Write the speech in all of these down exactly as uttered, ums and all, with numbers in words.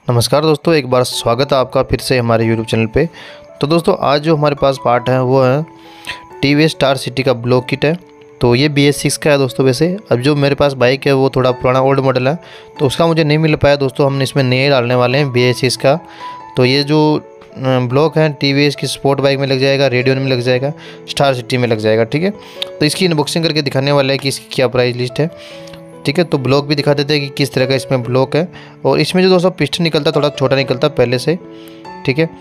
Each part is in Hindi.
नमस्कार दोस्तों, एक बार स्वागत है आपका फिर से हमारे यूट्यूब चैनल पे। तो दोस्तों आज जो हमारे पास पार्ट है वो है T V S star city का ब्लॉक किट है। तो ये बी एस सिक्स का है दोस्तों। वैसे अब जो मेरे पास बाइक है वो थोड़ा पुराना ओल्ड मॉडल है, तो उसका मुझे नहीं मिल पाया दोस्तों। हमने इसमें नए डालने वाले हैं बी एस सिक्स का। तो ये जो ब्लॉक है टी वी एस की स्पोर्ट बाइक में लग जाएगा, रेडियन में लग जाएगा, स्टार सिटी में लग जाएगा। ठीक है, तो इसकी अनबॉक्सिंग करके दिखाने वाला है कि इसकी क्या प्राइस लिस्ट है। ठीक है, तो ब्लॉक भी दिखा देते हैं कि किस तरह का इसमें ब्लॉक है। और इसमें जो दोस्तों पिस्टन निकलता है थोड़ा छोटा निकलता है पहले से। ठीक है,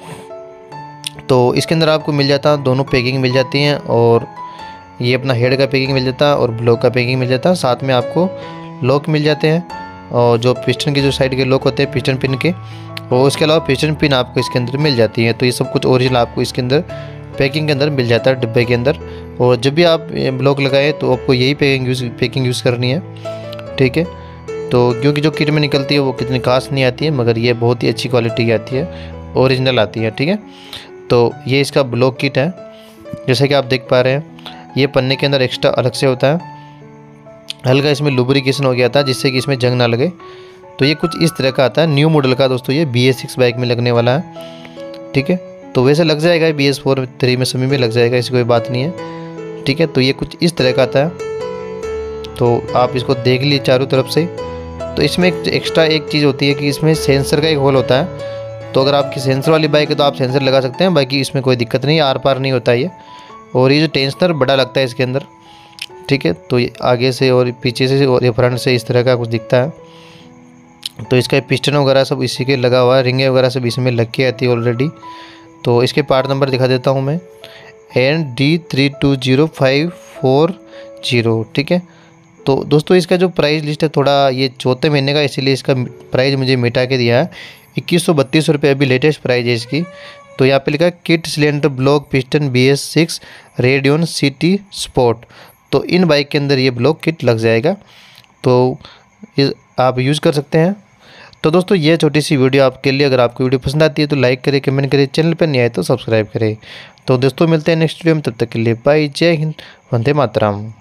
तो इसके अंदर आपको मिल जाता है, दोनों पैकिंग मिल जाती हैं। और ये अपना हेड का पैकिंग मिल जाता है और ब्लॉक का पैकिंग मिल जाता है। साथ में आपको लॉक मिल जाते हैं और जो पिस्टन के जो साइड के लॉक होते हैं पिस्टन पिन के, और उसके अलावा पिस्टन पिन आपको इसके अंदर मिल जाती है। तो ये सब कुछ ओरिजिनल आपको इसके अंदर पैकिंग के अंदर मिल जाता है डिब्बे के अंदर। और जब भी आप ब्लॉक लगाए तो आपको यही पैकिंग यूज़ पैकिंग यूज़ करनी है। ठीक है, तो क्योंकि जो किट में निकलती है वो कितनी खास नहीं आती है, मगर ये बहुत ही अच्छी क्वालिटी की आती है, ओरिजिनल आती है। ठीक है, तो ये इसका ब्लॉक किट है। जैसे कि आप देख पा रहे हैं ये पन्ने के अंदर एक्स्ट्रा अलग से होता है। हल्का इसमें लुब्रिकेशन हो गया था जिससे कि इसमें जंग ना लगे। तो ये कुछ इस तरह का आता है, न्यू मॉडल का दोस्तों। ये बी एस सिक्स बाइक में लगने वाला है। ठीक है, तो वैसे लग जाएगा बी एस फोर थ्री में सभी में लग जाएगा, ऐसी कोई बात नहीं है। ठीक है, तो ये कुछ इस तरह का आता है। तो आप इसको देख लीजिए चारों तरफ से। तो इसमें एक एक्स्ट्रा एक चीज़ होती है कि इसमें सेंसर का एक होल होता है। तो अगर आपकी सेंसर वाली बाइक है तो आप सेंसर लगा सकते हैं, बाकी इसमें कोई दिक्कत नहीं, आर पार नहीं होता ये। और ये जो टेंशनर बड़ा लगता है इसके अंदर। ठीक है, तो ये आगे से और पीछे से और ये फ्रंट से इस तरह का कुछ दिखता है। तो इसका पिस्टन वगैरह सब इसी के लगा हुआ है, रिंगे वगैरह सब इसमें लग के आती है ऑलरेडी। तो इसके पार्ट नंबर दिखा देता हूँ मैं, N D three two zero five four zero. ठीक है, तो दोस्तों इसका जो प्राइस लिस्ट है थोड़ा ये चौथे महीने का, इसीलिए इसका प्राइस मुझे मिटा के दिया है इक्कीस सौ बत्तीस रुपये। अभी लेटेस्ट प्राइस है इसकी। तो यहाँ पे लिखा है kit cylinder block piston B S six radian city sport. तो इन बाइक के अंदर ये ब्लॉक किट लग जाएगा, तो ये आप यूज़ कर सकते हैं। तो दोस्तों ये छोटी सी वीडियो आपके लिए, अगर आपको वीडियो पसंद आती है तो लाइक करें, कमेंट करें, चैनल पर नहीं आए तो सब्सक्राइब करें। तो दोस्तों मिलते हैं नेक्स्ट वीडियो में, तब तक के लिए बाय, जय हिंद, वंदे मातरम।